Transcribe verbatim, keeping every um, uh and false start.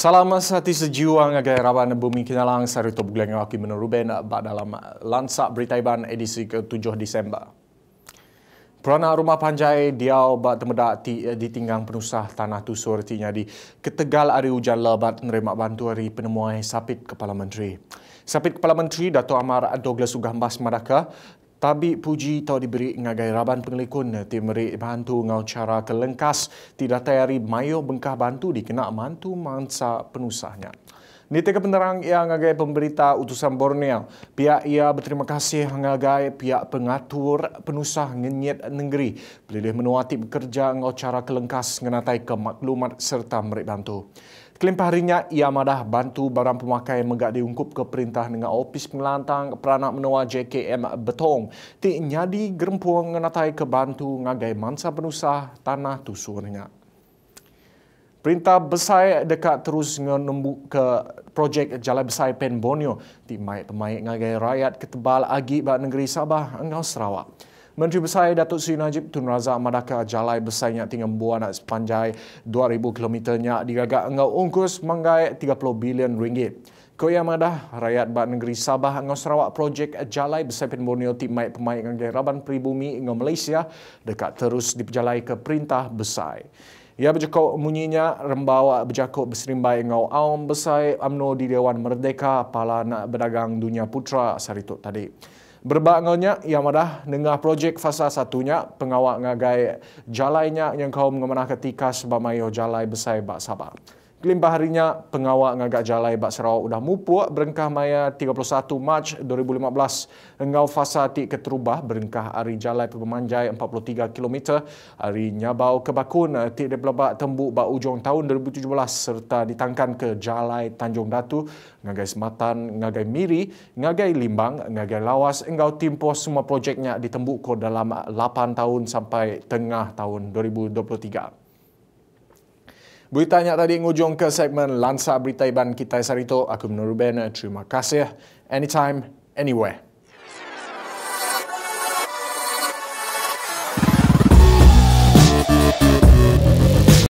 Salam sati sejiwa ngagai raban bumi kinalang sarito bulan ngaki meneruben bak dalam lansak berita iban edisi ke tujuh Disember. Perana rumah panjai diau bak temedak ti ditinggang penusah tanah tusur tinya di ketegal hari hujan lebat nerima bantu hari penemuan sapit Kepala Menteri. Sapit Kepala Menteri Dato' Amar Douglas Sugambas Madaka Tabi puji tau diberi ngagai raban pengelikun ti meri bantu ngau cara kelengkas tidak tayari mayo bengkah bantu dikena mantu mangsa penusahnya. Niti kepenerang ia ngagai pemberita utusan Borneo. Pihak ia berterima kasih ngagai pihak pengatur penusah ngenyet negeri pilih menuati bekerja ngau cara kelengkas ngenatai ke maklumat serta meri bantu. Kelimpah harinya ia madah bantu barang pemakai megak diungkup ke perintah dengan opis pengelantang peranak menua J K M Betong ti nyadi gerempuang ngenatai ke bantu ngagai mansa penusah tanah tusurnya. Perintah besar dekat terus ngenembuk ke projek Jalan Besar Pen Borneo ti mai pemain ngagai rakyat ketebal agi bak negeri Sabah engau Sarawak. Menteri Besar Datuk Seri Najib Tun Razak Madaka Jalai besarnya tinggal buah nak sepanjang dua ribu kilometernya digagak engau ungkus manggai tiga puluh bilion ringgit. Koya madah rakyat bak negeri Sabah engau Sarawak projek Jalai Besar Pen Borneo ti mai pemain ngagai raban peribumi engau Malaysia dekat terus diperjalai ke perintah besar. Ia berjakuk munyinya rembawa berjakuk berserimbai engau awam besar U M N O di Dewan Merdeka pala nak berdagang dunia putra sarituk tadi. Berbak ngaunya, ia madah nengah projek fasa satunya pengawak ngagai jalainya yang kaum mengemanah ketika sebab mayo jalai besar bak Sabah. Kelimpah harinya pengawak ngagak jalai bak Sarawak udah mupuak berengkah maya tiga puluh satu Mac dua ribu lima belas engau fasa ti keterubah berengkah hari jalai pemanjai empat puluh tiga kilometer hari nyabau ke Bakun ti debelabak tembuk bak ujung tahun dua ribu tujuh belas serta ditangkan ke jalai Tanjung Datu ngagai Sematan ngagai Miri ngagai Limbang ngagai Lawas engau timpos semua projeknya ditembuk ko dalam lapan tahun sampai tengah tahun dua ribu dua puluh tiga. Beritanya tadi ngujung ke segmen Lansa Berita Iban kita Sarito. Aku Menuruben. Terima kasih. Anytime, anywhere.